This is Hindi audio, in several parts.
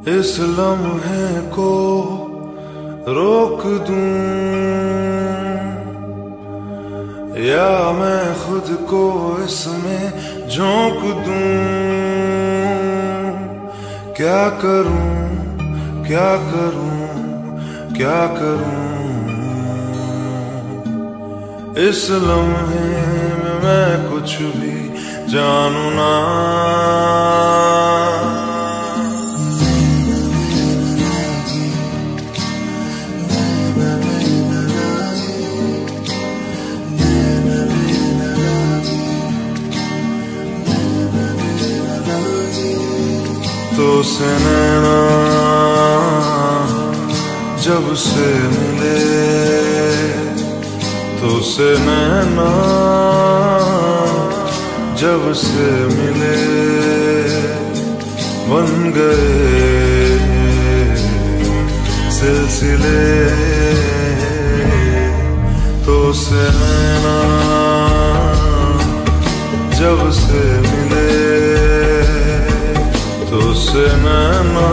इस लम्हे को रोक दूं या मैं खुद को इसमें झोंक दूं। क्या करूं क्या करूं क्या करूं, इस लम्हे में मैं कुछ भी जानू ना। तो से नैना जब से मिले, तो से नैना जब से मिले, बन गए सिलसिले। तो से नैना जब से मिले, तो से नैना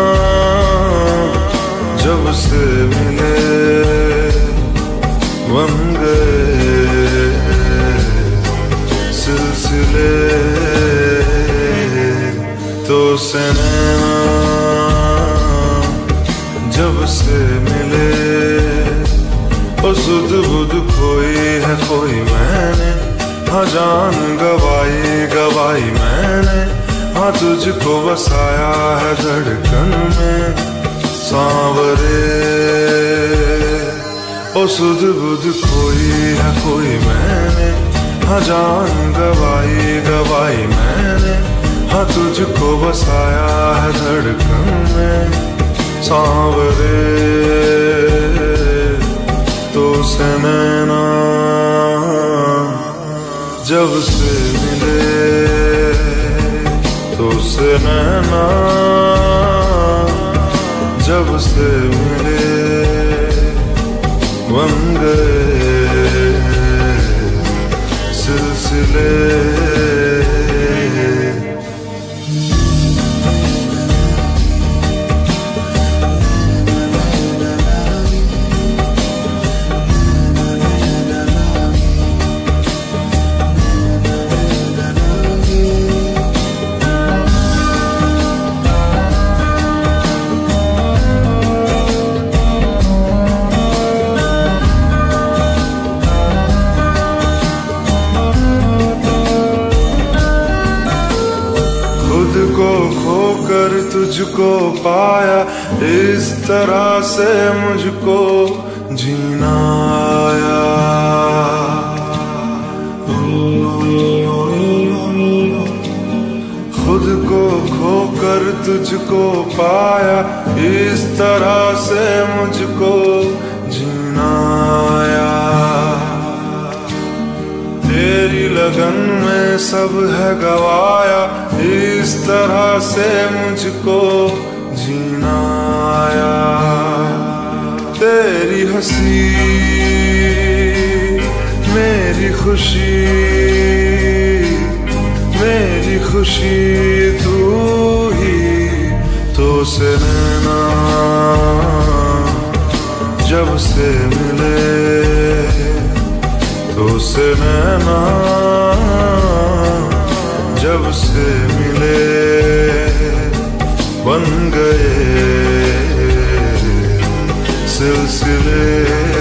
जब से मिले, बन गए सिलसिले। तो से नैना जब से मिले, ओ सुध बुध खोई है कोई मैंने, हाँ जान गवाई गवाई मैंने, हाँ तुझको बसाया है धड़कन में सांवरे। ओ सुध बुध खोई है कोई मैंने, हाँ जान गवाई गवाई मैंने, हाँ तुझको बसाया है धड़कन में सांवरे। तो से नैना जब से मिले, तो से नैना जब से मिले, बन गए सिलसिले। खुद को खोकर तुझको पाया, इस तरह से मुझको जीना आया। खुद को खोकर तुझको पाया, इस तरह से मुझको जीना आया। तेरी लगन में सब है गवाया, इस तरह से मुझको जीना आया। तेरी हंसी मेरी खुशी, मेरी खुशी तू ही। तो से नैना जब से मिले, तो से नैना जब से मिले, बन गए सिलसिले।